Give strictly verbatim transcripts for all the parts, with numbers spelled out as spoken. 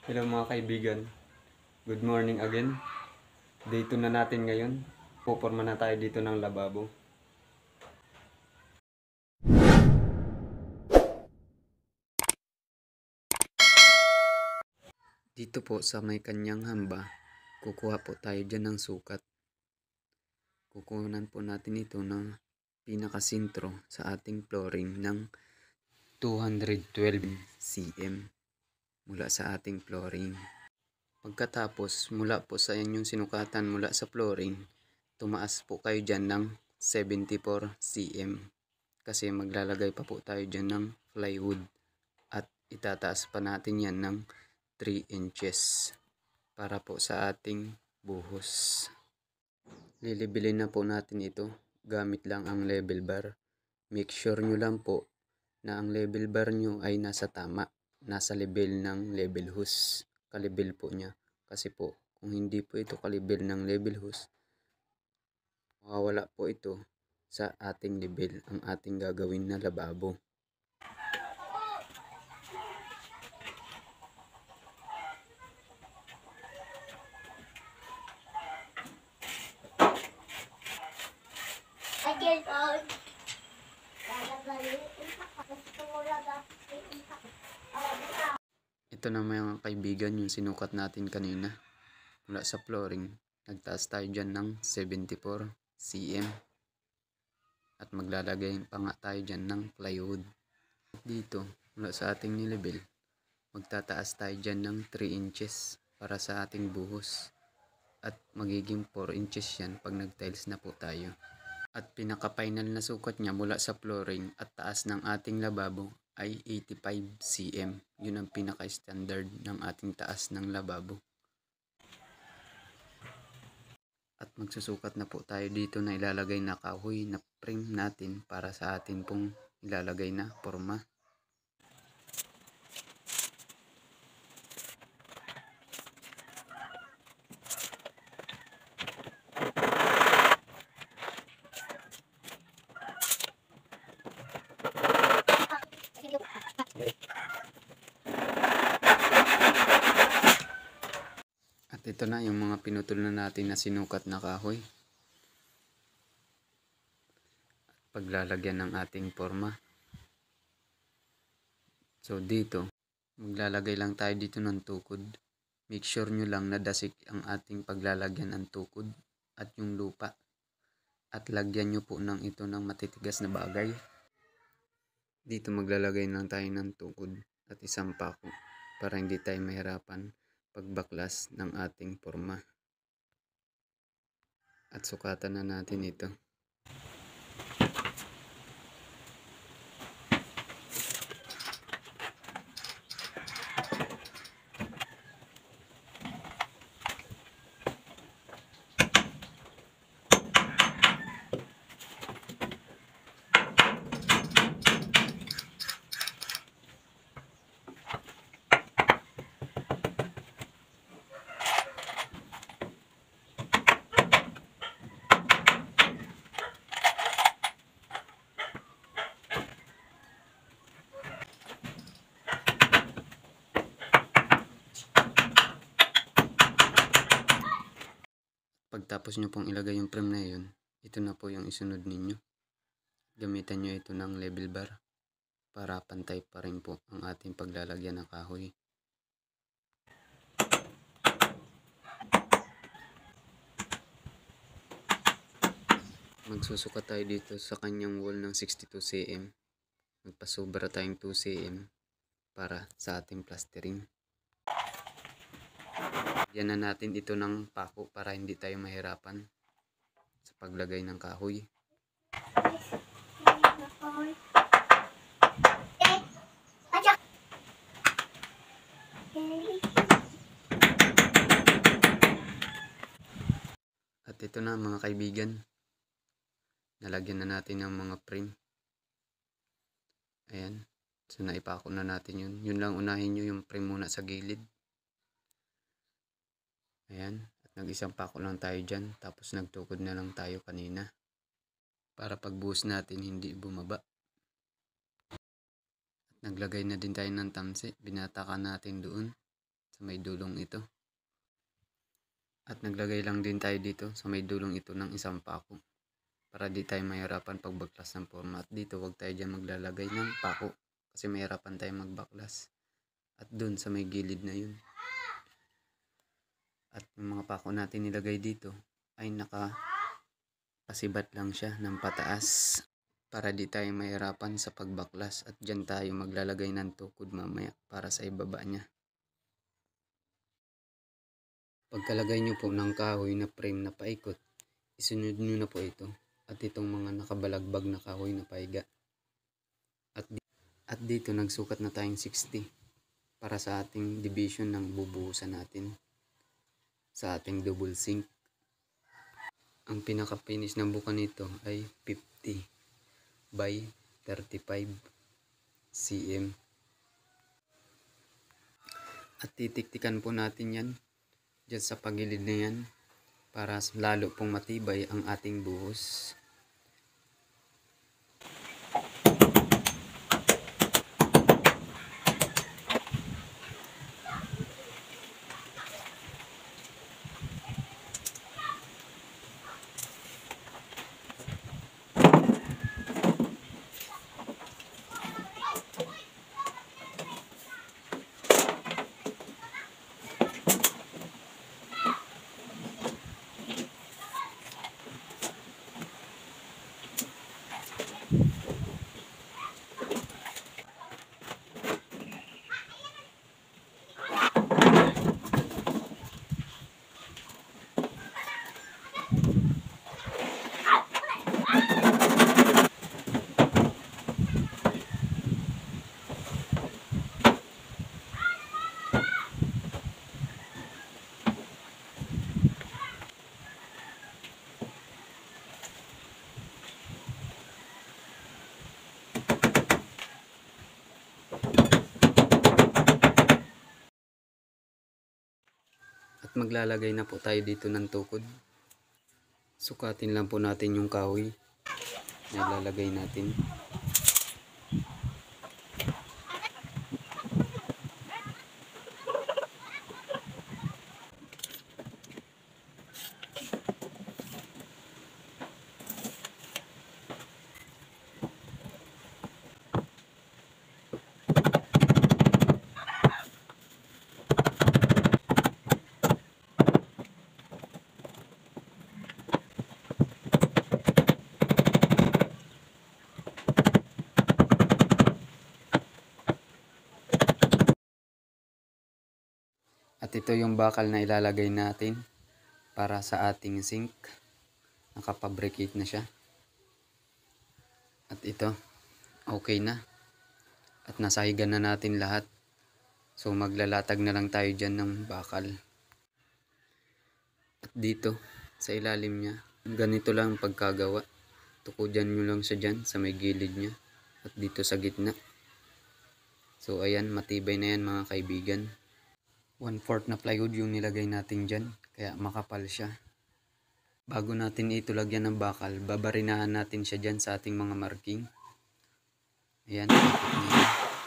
Hello mga kaibigan, good morning again. Day two na natin ngayon. Puporma na tayo dito ng lababo. Dito po sa may kanyang hamba, kukuha po tayo dyan ng sukat. Kukunan po natin ito ng pinakasintro sa ating flooring ng two hundred twelve centimeters mula sa ating flooring. Pagkatapos, mula po sa inyong sinukatan mula sa flooring, tumaas po kayo dyan ng seventy-four centimeters kasi maglalagay pa po tayo dyan ng plywood at itataas pa natin yan ng three inches para po sa ating buhos. Lilibilin na po natin ito gamit lang ang level bar. Make sure nyo lang po na ang level bar nyo ay nasa tama, nasa level ng level hose, kalibel po niya. Kasi po kung hindi po ito kalibel ng level hose, mawawala po ito sa ating level, ang ating gagawin na lababo. Ito na mga kaibigan yung sinukat natin kanina. Mula sa flooring, nagtaas tayo dyan ng seventy-four centimeters. At maglalagay pa nga tayo dyan ng plywood. Dito, mula sa ating nilibel, magtataas tayo dyan ng three inches para sa ating buhos. At magiging four inches yan pag nag-tiles na po tayo. At pinaka-final na sukat niya mula sa flooring at taas ng ating lababo ay eighty-five centimeters. Yun ang pinaka-standard ng ating taas ng lababo. At magsusukat na po tayo dito na ilalagay na kahoy na frame natin para sa atin pong ilalagay na forma. At ito na yung mga pinutol na natin na sinukat na kahoy. At paglalagyan ng ating forma. So dito, maglalagay lang tayo dito ng tukod. Make sure nyo lang na dasik ang ating paglalagyan ng tukod at yung lupa. At lagyan nyo po ng ito ng matitigas na bagay. Dito maglalagay lang tayo ng tukod at isang pako para hindi tayo mahirapan pagbaklas ng ating forma. At sukatan na natin ito. Pagtapos nyo pong ilagay yung frame na yun, ito na po yung isunod ninyo. Gamitan nyo ito ng level bar para pantay pa rin po ang ating paglalagyan ng kahoy. Magsusukat tayo dito sa kanyang wall ng sixty-two centimeters. Magpasobra tayong two centimeters para sa ating plastering. Yan na natin ito ng pako para hindi tayo mahirapan sa paglagay ng kahoy. At ito na mga kaibigan, nalagyan na natin ng mga frame. Ayan, so naipako na natin yun. Yun lang, unahin nyo yung frame muna sa gilid. Ayan, at nag-isang pako lang tayo dyan, tapos nagtukod na lang tayo kanina para pagbuhos natin hindi bumaba. At naglagay na din tayo ng tamsi, binatakan natin doon may dulong ito. At naglagay lang din tayo dito sa may dulong ito ng isang pako para di tayo mahirapan pagbaklas ng forma. At dito wag tayo dyan maglalagay ng pako kasi mahirapan tayo magbaklas. At dun sa may gilid na yun. At yung mga pako natin nilagay dito ay nakapasibat lang siya ng pataas para di tayo mahirapan sa pagbaklas. At dyan tayo maglalagay ng tukod mamaya para sa ibaba niya. Pagkalagay nyo po ng kahoy na frame na paikot, isunod nyo na po ito at itong mga nakabalagbag na kahoy na paiga. At, at dito nagsukat na tayong sixty para sa ating division ng bubuhusan natin sa ating double sink. Ang pinaka-finish ng buka nito ay fifty by thirty-five centimeters. At titiktikan po natin yan dyan sa pagilid na yan para lalo pong matibay ang ating buhos. At maglalagay na po tayo dito ng tukod. Sukatin lang po natin yung kahoy na ilalagay natin. At ito yung bakal na ilalagay natin para sa ating sink. Nakapabricate na siya. At ito, okay na. At nasahigan na natin lahat. So maglalatag na lang tayo dyan ng bakal. At dito, sa ilalim niya, ganito lang pagkagawa. Tukudan nyo lang siya dyan sa may gilid niya. At dito sa gitna. So ayan, matibay na yan mga kaibigan. one fourth na plywood yung nilagay natin dyan, kaya makapal siya. Bago natin ito lagyan ng bakal, babarinahan natin siya dyan sa ating mga marking. Ayan, ikot na yan.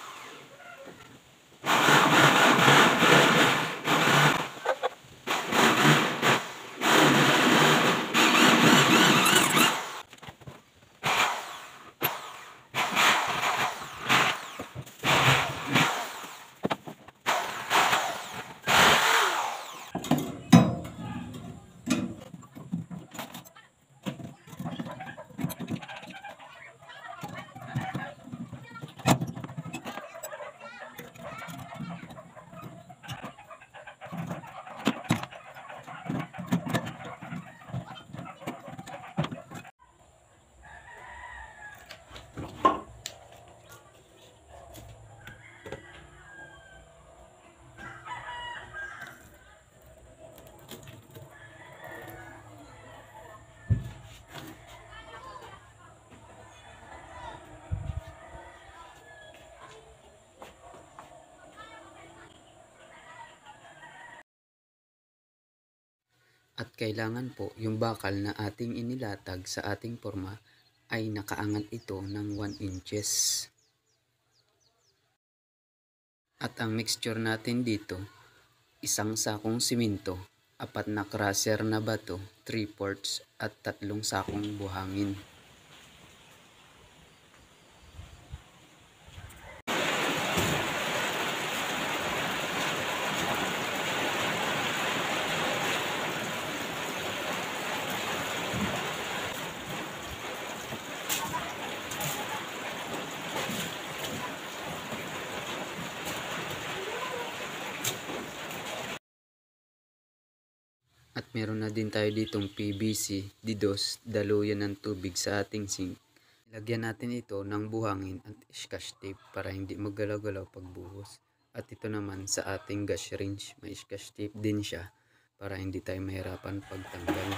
At kailangan po yung bakal na ating inilatag sa ating forma ay nakaangat ito ng one inches. At ang mixture natin dito isang sakong simento, apat na crusher na bato, three ports at tatlong sakong buhangin. At meron na din tayo ditong P V C, didos, daluyan ng tubig sa ating sink. Lagyan natin ito ng buhangin at scotch tape para hindi maggalaw-galaw pagbuhos. At ito naman sa ating gas range, may scotch tape din siya para hindi tayo mahirapan pagtanggal.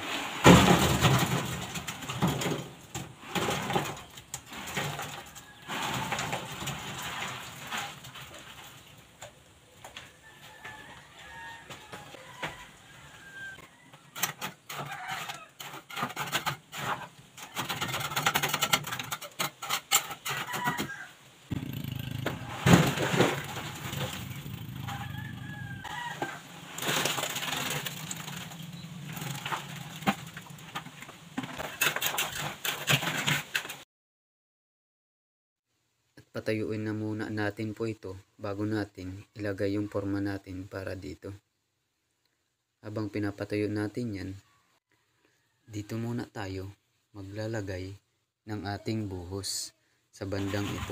Patayuin na muna natin po ito bago natin ilagay yung forma natin para dito. Habang pinapatayo natin yan, dito muna tayo maglalagay ng ating buhos sa bandang ito.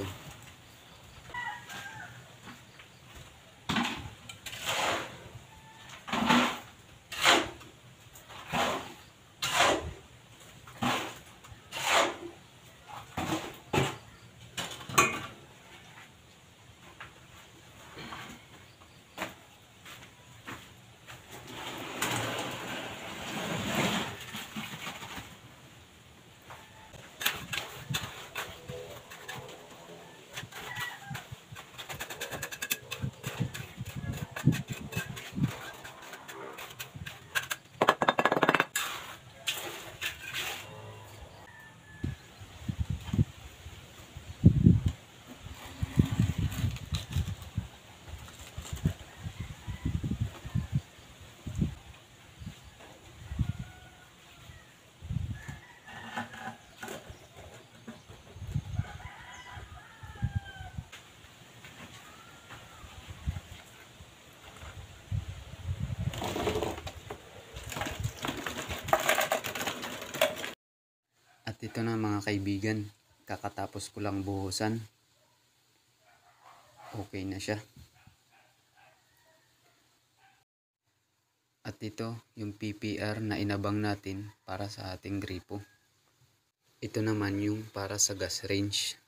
At ito na mga kaibigan, kakatapos ko lang buhusan. Okay na siya. At ito yung P P R na inabang natin para sa ating gripo. Ito naman yung para sa gas range.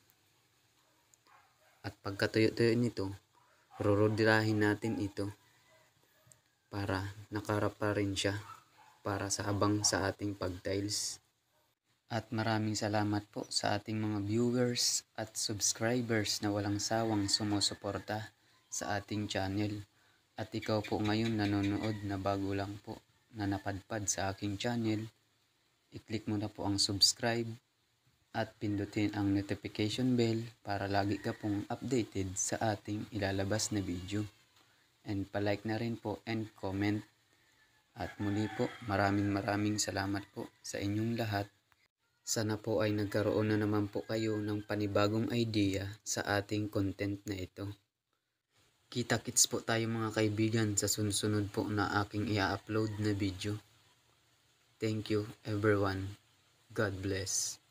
At pagkatuyo-tuyo nito, rurodirahin natin ito para nakarap pa rin siya para sa abang sa ating pag-tiles. At maraming salamat po sa ating mga viewers at subscribers na walang sawang sumusuporta sa ating channel. At ikaw po ngayon nanonood na bago lang po na napadpad sa aking channel, i-click mo na po ang subscribe at pindutin ang notification bell para lagi ka pong updated sa ating ilalabas na video. And palike na rin po and comment. At muli po, maraming maraming salamat po sa inyong lahat. Sana po ay nagkaroon na naman po kayo ng panibagong idea sa ating content na ito. Kita-kits po tayo mga kaibigan sa sunod-sunod po na aking i-upload na video. Thank you everyone. God bless.